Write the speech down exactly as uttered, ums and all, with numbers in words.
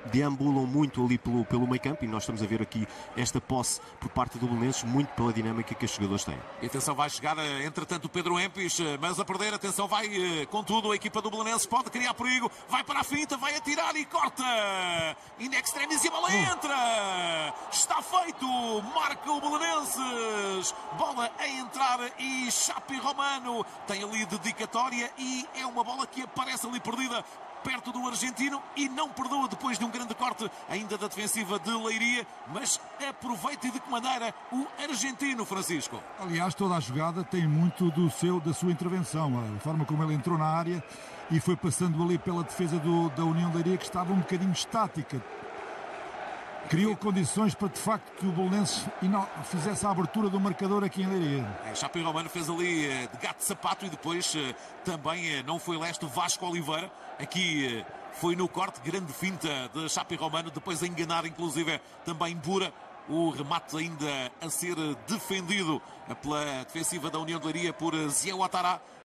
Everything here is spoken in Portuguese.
deambulam muito ali pelo, pelo meio campo, e nós estamos a ver aqui esta posse por parte do Belenenses, muito pela dinâmica que os jogadores têm. E atenção, vai chegar, entretanto, o Pedro Empis, mas a perder, atenção, vai, contudo, a equipa do Belenenses pode criar perigo, vai para a finta, vai atirar e corta! In extremis e a bola entra! Está feito! Marca o Belenenses! Bola a entrar e Chapi Romano tem ali dedicatória e é uma bola que aparece ali perdida perto do argentino e não perdoa depois de um grande corte ainda da defensiva de Leiria, mas aproveita e de que maneira o argentino, Francisco. Aliás, toda a jogada tem muito do seu, da sua intervenção, a forma como ele entrou na área e foi passando ali pela defesa do, da União de Leiria, que estava um bocadinho estática. Criou condições para, de facto, que o Belenenses fizesse a abertura do marcador aqui em Leiria. É, Chapi Romano fez ali de gato de sapato e depois também não foi leste Vasco Oliveira. Aqui foi no corte, grande finta de Chapi Romano, depois a enganar inclusive também Bura. O remate ainda a ser defendido pela defensiva da União de Leiria por Zé Ouattara.